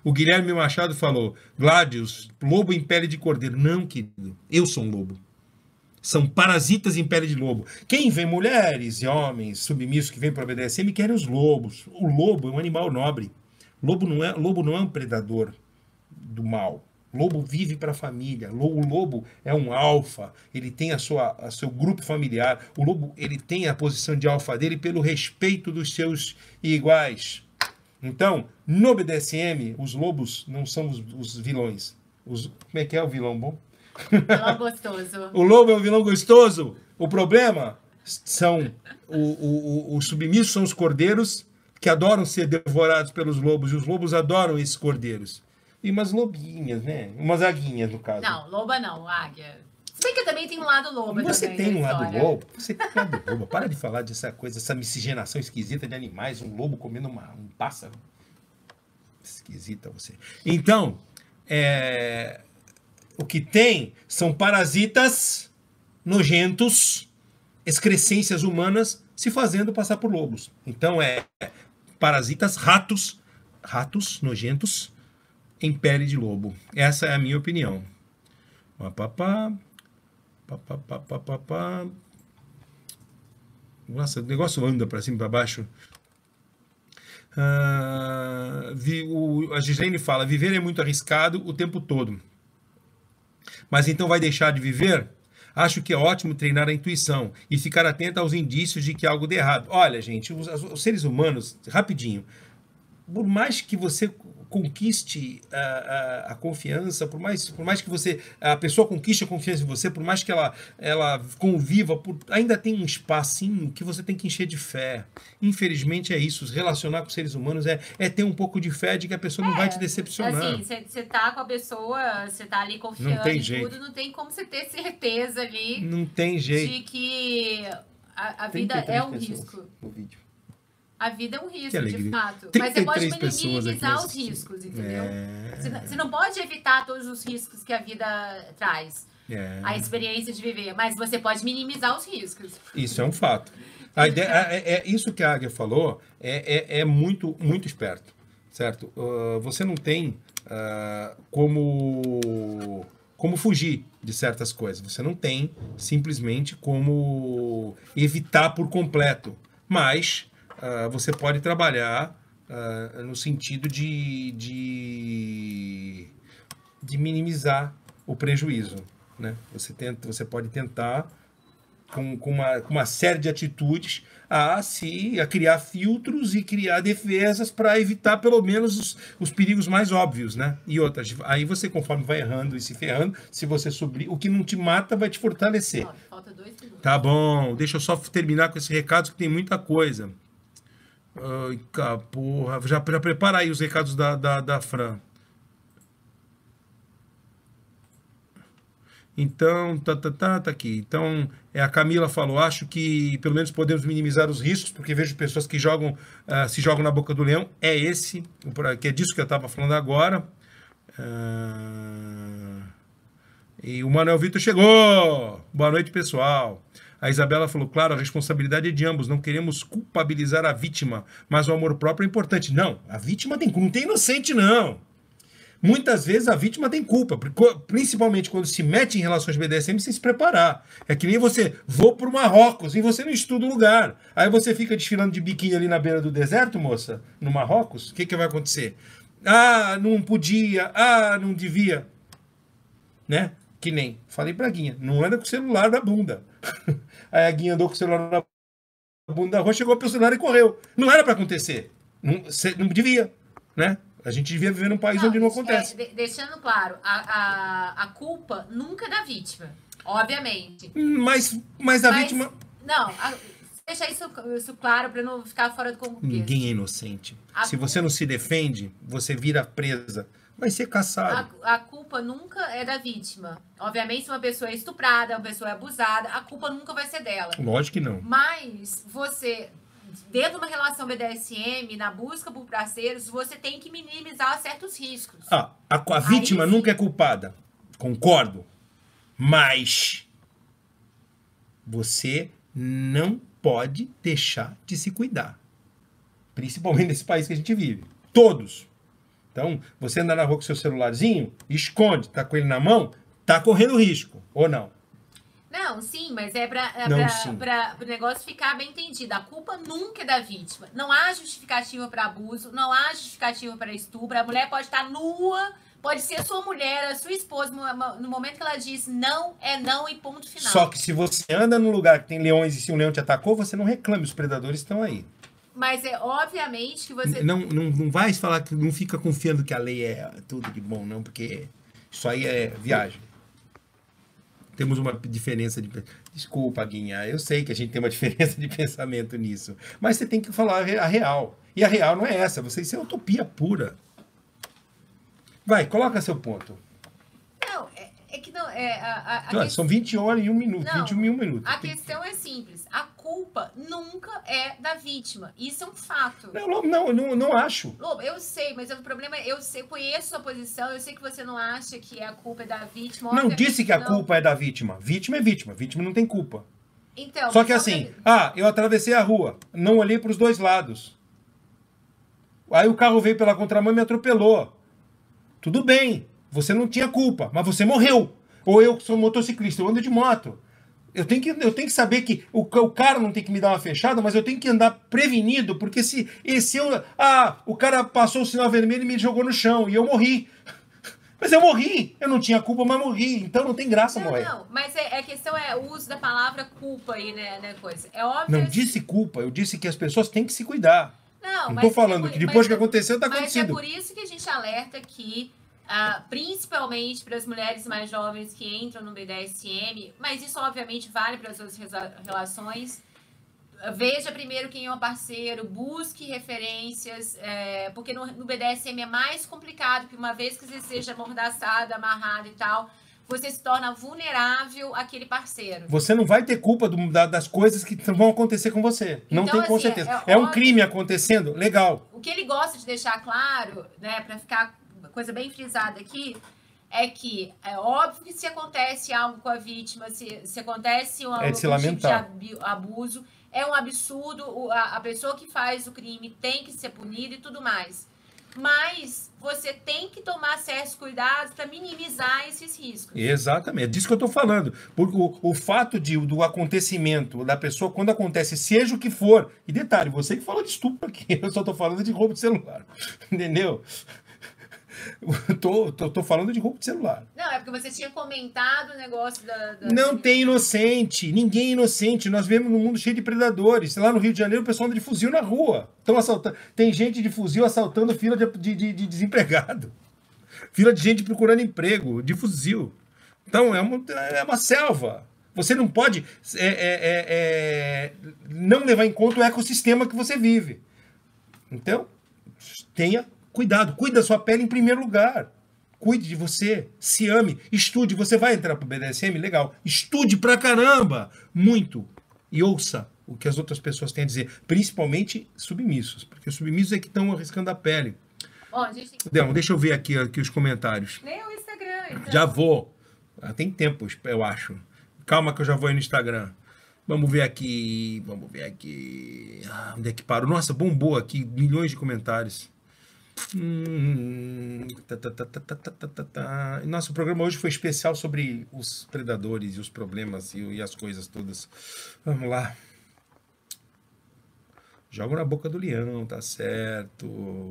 O Guilherme Machado falou, Gladius, lobo em pele de cordeiro. Não, querido, eu sou um lobo. São parasitas em pele de lobo. Quem vê mulheres e homens submissos que vêm para o BDSM querem os lobos. O lobo é um animal nobre. Lobo não é um predador do mal. Lobo vive para a família. O lobo é um alfa. Ele tem a seu grupo familiar. O lobo ele tem a posição de alfa dele pelo respeito dos seus iguais. Então, no BDSM, os lobos não são os vilões. Como é que é o vilão bom? Vilão gostoso. O lobo é um vilão gostoso. O problema são os submissos, são os cordeiros que adoram ser devorados pelos lobos. E os lobos adoram esses cordeiros. E umas lobinhas, né? Umas aguinhas, no caso. Não, loba não, águia. Se bem que também tem um lado lobo. Você também tem um lado história. lobo? Você tem um lado lobo. Para de falar dessa coisa, essa miscigenação esquisita de animais. Um lobo comendo um pássaro. Esquisita você. Então, o que tem são parasitas nojentos, excrescências humanas se fazendo passar por lobos. Então, parasitas, ratos nojentos em pele de lobo. Essa é a minha opinião. Nossa, o negócio anda para cima e para baixo. A Gislaine fala, viver é muito arriscado o tempo todo. Mas então vai deixar de viver? Acho que é ótimo treinar a intuição e ficar atento aos indícios de que algo dê errado. Olha, gente, os seres humanos, rapidinho, por mais que você conquiste a confiança, por mais que a pessoa conquiste a confiança em você, por mais que ela conviva, ainda tem um espacinho que você tem que encher de fé. Infelizmente é isso, se relacionar com seres humanos é ter um pouco de fé de que a pessoa não vai te decepcionar. Assim, você tá com a pessoa, você tá ali confiando em tudo, não tem como você ter certeza ali. Não tem jeito. De que a vida é um risco. No vídeo. A vida é um risco, de fato. Mas você pode minimizar os riscos, entendeu? Você não pode evitar todos os riscos que a vida traz. A experiência de viver. Mas você pode minimizar os riscos. Isso é um fato. A ideia, isso que a Águia falou é muito, muito esperto. Certo? Você não tem como fugir de certas coisas. Você não tem simplesmente como evitar por completo. Mas você pode trabalhar no sentido de minimizar o prejuízo, né? Você pode tentar, com uma série de atitudes, a criar filtros e criar defesas para evitar pelo menos os perigos mais óbvios, né? E outras. Aí você, conforme vai errando e se ferrando, se você subir, o que não te mata vai te fortalecer. Falta 2 segundos. Tá bom, deixa eu só terminar com esses recados que tem muita coisa. Ai, porra. Já prepara aí os recados da Fran. Então, tá aqui. Então, a Camila falou, acho que pelo menos podemos minimizar os riscos, porque vejo pessoas que se jogam na boca do leão. Que é disso que eu estava falando agora. E o Manuel Vitor chegou! Boa noite, pessoal. A Isabela falou, claro, a responsabilidade é de ambos, não queremos culpabilizar a vítima, mas o amor próprio é importante. Não, a vítima não tem inocente, não. Muitas vezes a vítima tem culpa, principalmente quando se mete em relações BDSM sem se preparar. É que nem você, vou para o Marrocos e você não estuda o lugar. Aí você fica desfilando de biquíni ali na beira do deserto, moça, no Marrocos, o que vai acontecer? Não podia, não devia. Né? Que nem, falei pra Guinha, não anda com o celular na bunda. Aí a Guinha andou com o celular na bunda da rua, chegou pro celular e correu. Não era para acontecer. Não devia, né? A gente devia viver num país onde não acontece. Deixando claro, a culpa nunca é da vítima, obviamente. Mas a vítima... Não, deixa isso claro para não ficar fora do contexto. Ninguém é inocente. Se você não se defende, você vira presa. Vai ser caçado. A culpa nunca é da vítima. Obviamente, se uma pessoa é estuprada, uma pessoa é abusada, a culpa nunca vai ser dela. Lógico que não. Mas você, dentro de uma relação BDSM, na busca por parceiros, você tem que minimizar certos riscos. A vítima nunca é culpada. Concordo. Mas você não pode deixar de se cuidar. Principalmente nesse país que a gente vive. Todos. Então, você anda na rua com seu celularzinho, esconde, tá com ele na mão, tá correndo risco, ou não? Não, sim, mas é para o negócio ficar bem entendido. A culpa nunca é da vítima. Não há justificativa para abuso, não há justificativa para estupro. A mulher pode estar nua, pode ser a sua mulher, a sua esposa, no momento que ela diz não, é não e ponto final. Só que se você anda num lugar que tem leões e se um leão te atacou, você não reclame, os predadores estão aí. Mas é obviamente que você... Não vai falar que não fica confiando que a lei é tudo de bom, não, porque isso aí é viagem. Temos uma diferença de... Desculpa, Guinha, eu sei que a gente tem uma diferença de pensamento nisso. Mas você tem que falar a real. E a real não é essa, isso é utopia pura. Vai, coloca seu ponto. Não, é que não... São 20 horas e 1 minuto, não, 21 minutos. A questão é simples. A culpa nunca é da vítima. Isso é um fato. Não acho. Lobo, eu sei, mas o problema é, eu conheço sua posição, eu sei que você não acha que a culpa é da vítima. Não disse que a culpa é da vítima. Vítima é vítima. Vítima não tem culpa. Então, só que assim, eu atravessei a rua, não olhei para os dois lados. Aí o carro veio pela contramão e me atropelou. Tudo bem, você não tinha culpa, mas você morreu. Ou eu sou motociclista, eu ando de moto. Eu tenho que saber que o cara não tem que me dar uma fechada, mas eu tenho que andar prevenido, porque o cara passou o sinal vermelho e me jogou no chão, e eu morri. Mas eu morri, eu não tinha culpa, mas morri, então não tem graça morrer. Não, mas a questão é o uso da palavra culpa aí, né, coisa. É óbvio. Não disse culpa, eu disse que as pessoas têm que se cuidar. Não tô falando que depois que aconteceu, tá acontecendo. Mas é por isso que a gente alerta que principalmente para as mulheres mais jovens que entram no BDSM, mas isso obviamente vale para as outras relações. Veja primeiro quem é o parceiro, busque referências, porque no BDSM é mais complicado, porque uma vez que você seja amordaçado, amarrado e tal, você se torna vulnerável àquele parceiro. Você não vai ter culpa das coisas que vão acontecer com você. Não tem com certeza. É um crime acontecendo? Legal. O que ele gosta de deixar claro, né, para ficar coisa bem frisada aqui, é que é óbvio que se acontece algo com a vítima, se acontece algum tipo de abuso, é um absurdo, a pessoa que faz o crime tem que ser punida e tudo mais. Mas você tem que tomar certos cuidados para minimizar esses riscos. Exatamente, é disso que eu estou falando. Porque o fato do acontecimento da pessoa, quando acontece, seja o que for, e detalhe, você que falou de estupro aqui, eu só estou falando de roubo de celular, entendeu? Tô falando de roubo de celular. Não, é porque você tinha comentado o negócio da... Não tem inocente. Ninguém é inocente. Nós vivemos num mundo cheio de predadores. Lá no Rio de Janeiro, o pessoal anda de fuzil na rua. Tem gente de fuzil assaltando fila de desempregado. Fila de gente procurando emprego, de fuzil. Então, é uma selva. Você não pode não levar em conta o ecossistema que você vive. Então, tenha cuidado, cuide da sua pele em primeiro lugar. Cuide de você, se ame, estude. Você vai entrar pro BDSM? Legal. Estude pra caramba, muito. E ouça o que as outras pessoas têm a dizer, principalmente submissos, porque os submissos é que estão arriscando a pele. Ó, gente... Deixa eu ver aqui os comentários. Leia o Instagram, então. Já vou. Tem tempo, eu acho. Calma que eu já vou aí no Instagram. Vamos ver aqui. Onde é que parou? Nossa, bombou aqui, milhões de comentários. Nosso programa hoje foi especial sobre os predadores e os problemas e as coisas todas. Vamos lá. Joga na boca do leão, tá certo.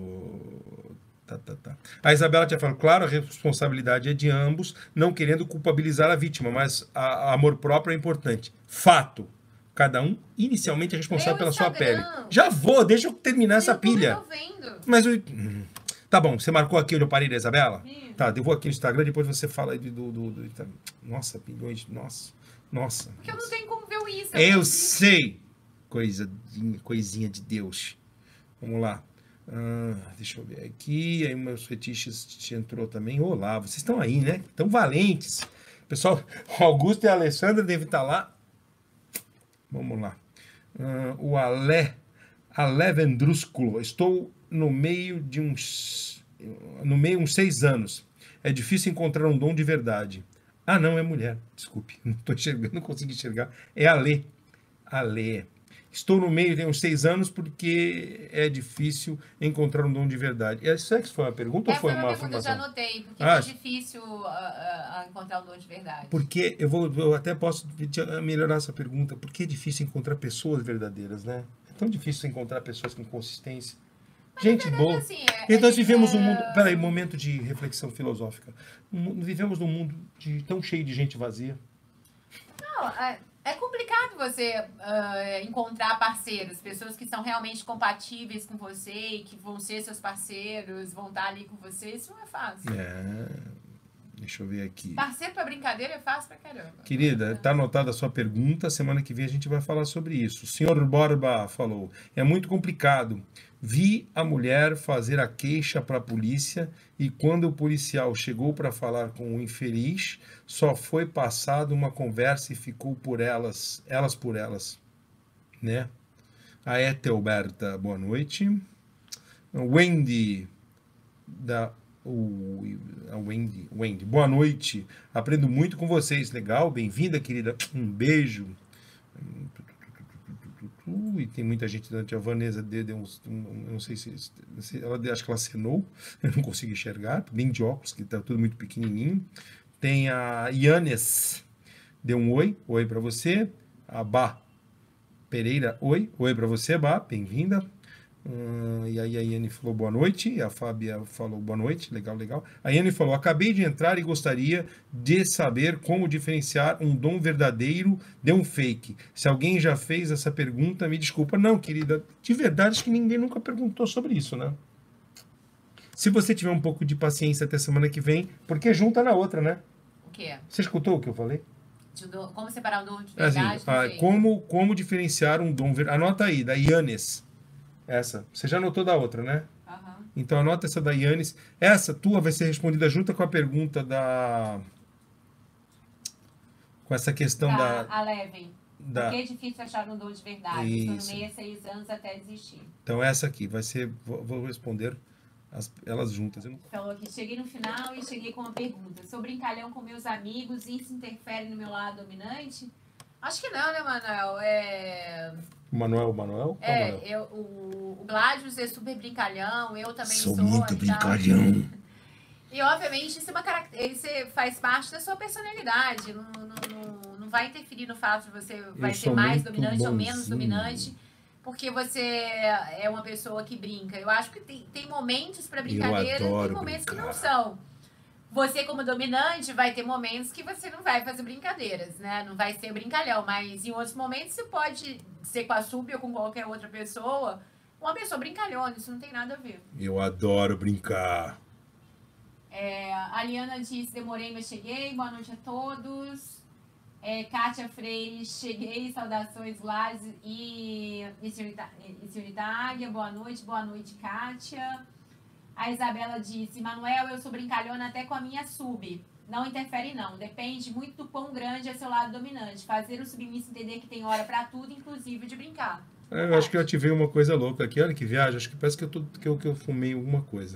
A Isabela tinha falado, claro, a responsabilidade é de ambos, não querendo culpabilizar a vítima, mas amor próprio é importante. Fato. Cada um inicialmente é responsável pela sua pele. Já vou, deixa eu terminar essa pilha. Mas tá bom, você marcou aqui onde eu parei da Isabela? Tá, eu vou aqui no Instagram, depois você fala aí nossa, milhões, nossa. Porque eu não tenho como ver isso. Eu sei. Coisinha de Deus. Vamos lá. Deixa eu ver aqui. Aí meus fetiches te entrou também. Olá, vocês estão aí, né? Estão valentes. Pessoal, o Augusto e a Alessandra devem estar lá. Vamos lá. O Alé Vendrúsculo. Estou no meio uns 6 anos. É difícil encontrar um dom de verdade. Não, é mulher. Desculpe. Não estou enxergando, não consegui enxergar. É Alê. Estou no meio, tem uns 6 anos, porque é difícil encontrar um dom de verdade. Essa que foi uma pergunta ou foi Essa é uma uma pergunta, eu já afirmação? anotei, porque Ah, é difícil encontrar um dom de verdade. porque eu até posso melhorar essa pergunta. Por que é difícil encontrar pessoas verdadeiras, né? É tão difícil encontrar pessoas com consistência. Gente boa. Assim, E nós vivemos num mundo. Peraí, momento de reflexão filosófica. Vivemos num mundo tão cheio de gente vazia. Não, é complicado você encontrar parceiros, pessoas que são realmente compatíveis com você e que vão ser seus parceiros, vão estar ali com você. Isso não é fácil. Deixa eu ver aqui. Parceiro pra brincadeira é fácil pra caramba. Querida, está anotada a sua pergunta. Semana que vem a gente vai falar sobre isso. O senhor Borba falou: é muito complicado. Vi a mulher fazer a queixa para a polícia e quando o policial chegou para falar com o infeliz, só foi passada uma conversa e ficou por elas por elas, né? A Etelberta, boa noite. Wendy a Wendy, boa noite. Aprendo muito com vocês. Legal, bem-vinda, querida. Um beijo. E tem muita gente durante a Vanessa deu não sei se ela acho que ela acenou, eu não consigo enxergar, bem de óculos, que tá tudo muito pequenininho. Tem a Yanes, deu um oi para você. A Bá Pereira, oi para você, Bá, bem-vinda. E aí a Iane falou boa noite, e a Fábia falou boa noite, legal. A Iane falou: acabei de entrar e gostaria de saber como diferenciar um dom verdadeiro de um fake. Se alguém já fez essa pergunta, me desculpa. Não, querida, de verdade acho que ninguém nunca perguntou sobre isso, né? Se você tiver um pouco de paciência até semana que vem, porque junta na outra, né? O quê? Você escutou o que eu falei? Como separar um dom de verdade do fake? Como diferenciar um dom verdadeiro. Anota aí, da Yanes. Essa. Você já anotou da outra, né? Uhum. Então anota essa da Yanis. Essa tua vai ser respondida junto com a pergunta da... Com essa questão A Leven. Por que é difícil achar um dom de verdade? Estou no meio há 6 anos até desistir. Então essa aqui vai ser... Vou responder elas juntas. Falou que cheguei no final e cheguei com uma pergunta. Sou brincalhão com meus amigos e isso interfere no meu lado dominante? Acho que não, né, Manuel? Manuel? O Gladius é super brincalhão, eu também sou. Sou muito brincalhão. E, obviamente, isso é uma característica, faz parte da sua personalidade. Não vai interferir no fato de você vai ser mais dominante ou menos dominante, porque você é uma pessoa que brinca. Eu acho que tem momentos para brincadeira e tem momentos que não são. Você, como dominante, vai ter momentos que você não vai fazer brincadeiras, né? Não vai ser brincalhão, mas em outros momentos você pode ser com a Sub ou com qualquer outra pessoa, uma pessoa brincalhona, isso não tem nada a ver. Eu adoro brincar. A Liana disse, demorei, mas cheguei, boa noite a todos. Kátia Freire, cheguei, saudações, Lars e senhorita Águia, boa noite, Kátia. A Isabela disse, Manuel, eu sou brincalhona até com a minha sub. Não interfere não, depende muito do quão grande é seu lado dominante. Fazer o submisso entender que tem hora pra tudo, inclusive de brincar. Eu acho que eu ativei uma coisa louca aqui. Olha que viagem, acho que parece que eu fumei alguma coisa.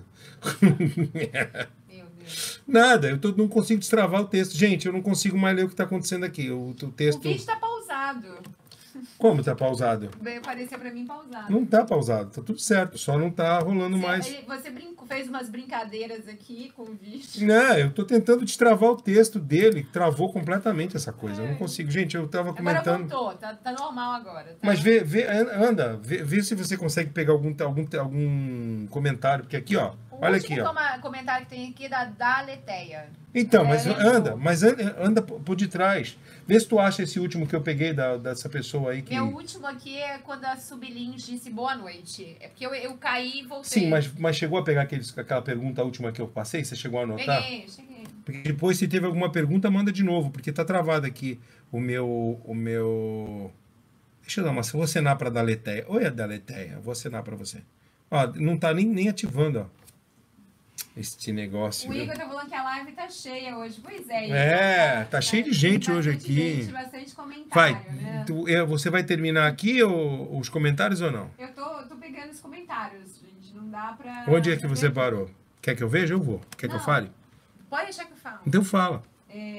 Meu Deus. Nada, não consigo destravar o texto. Gente, eu não consigo mais ler o que está acontecendo aqui. O texto... O vídeo tá pausado. Como tá pausado? Veio aparecer pra mim pausado. Não tá pausado, tá tudo certo, só não tá rolando mais. Você fez umas brincadeiras aqui com o vídeo. Não, eu tô tentando destravar o texto dele, travou completamente essa coisa. Eu não consigo. Gente, eu tava comentando. Agora voltou, tá normal agora. Tá? Mas vê se você consegue pegar algum comentário, porque aqui, ó. Olha aqui, ó. O comentário que tem aqui é da Leteia. Então, mas anda por detrás. Vê se tu acha esse último que eu peguei dessa pessoa aí. Meu último aqui é quando a Subilins disse boa noite. É porque eu caí e voltei. Sim, mas chegou a pegar aquela pergunta última que eu passei? Você chegou a anotar? Cheguei. Porque depois, se teve alguma pergunta, manda de novo, porque tá travado aqui o meu... Deixa eu dar vou acenar pra Daleteia. Oi, Daleteia, vou acenar pra você. Ó, não tá nem ativando, ó. Este negócio. O Igor tá falando que a live tá cheia hoje. Pois é. Tá cheio de gente hoje aqui. Bastante comentário, né? Você vai terminar aqui os comentários ou não? Eu tô pegando os comentários, gente. Não dá pra... Onde é que você parou? Quer que eu veja? Eu vou. Quer que eu fale? Pode deixar que eu falo. Então fala.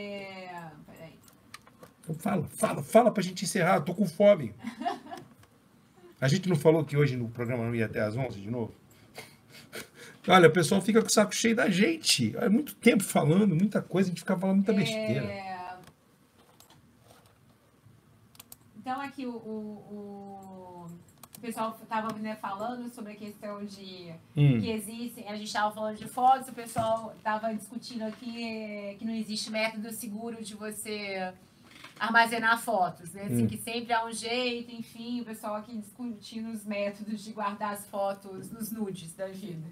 Peraí. Então fala pra gente encerrar. Eu tô com fome. A gente não falou que hoje no programa não ia até às 11 de novo? Olha, o pessoal fica com o saco cheio da gente. É muito tempo falando, muita coisa, a gente fica falando muita besteira. Então, aqui o pessoal estava, né, falando sobre a questão de que existem, a gente estava falando de fotos, o pessoal estava discutindo aqui que não existe método seguro de você armazenar fotos, né? Assim, que sempre há um jeito, enfim, o pessoal aqui discutindo os métodos de guardar as fotos nos nudes da vida.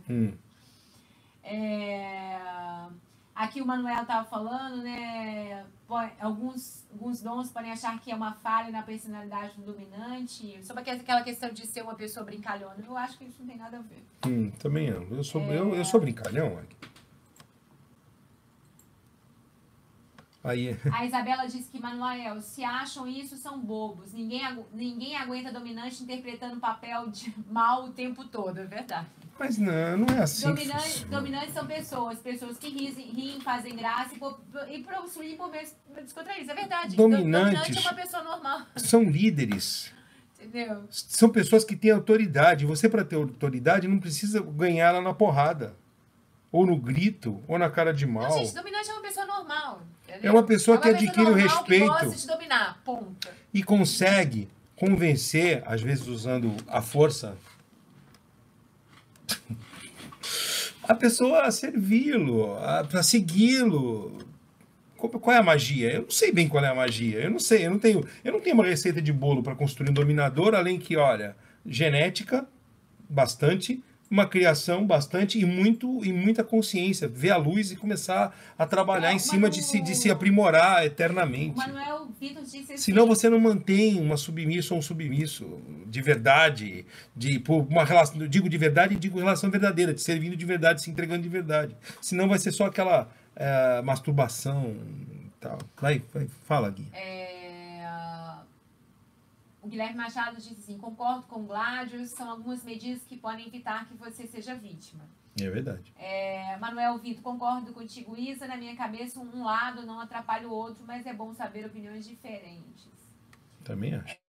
Aqui o Manuel estava falando, né? Alguns dons podem achar que é uma falha na personalidade do dominante. Sobre aquela questão de ser uma pessoa brincalhona. Eu acho que isso não tem nada a ver. Também não. Eu sou brincalhão. Aí... A Isabela disse que, Manuel, se acham isso, são bobos. Ninguém aguenta dominante interpretando o papel de mal o tempo todo, é verdade. Mas não é assim. Dominantes são pessoas que riem, fazem graça e possuem por meio descontraídos. Isso é verdade. Dominante é uma pessoa normal. São líderes. Entendeu? São pessoas que têm autoridade. Você, para ter autoridade, não precisa ganhar ela na porrada. Ou no grito, ou na cara de mal. Não, gente, dominante é uma pessoa normal. Entendeu? É uma pessoa que adquire o respeito. Que gosta de dominar, ponto. E consegue convencer, às vezes usando a força, a pessoa a servi-lo, a segui-lo. Qual é a magia? Eu não sei bem qual é a magia. Eu não sei, eu não tenho uma receita de bolo para construir um dominador, além que, olha, genética, bastante, uma criação bastante e muita consciência. Ver a luz e começar a trabalhar em cima de se aprimorar eternamente. O Manuel Vitor disse assim, senão você não mantém uma submissa ou um submisso de verdade, por uma relação, eu digo de verdade e digo relação verdadeira, de servindo de verdade, se entregando de verdade. Senão vai ser só aquela masturbação e tal. Vai, fala, Gui. O Guilherme Machado disse assim, concordo com o Gládio, são algumas medidas que podem evitar que você seja vítima. É verdade. Manuel Vitor, concordo contigo, Isa, na minha cabeça um lado não atrapalha o outro, mas é bom saber opiniões diferentes. Também acho.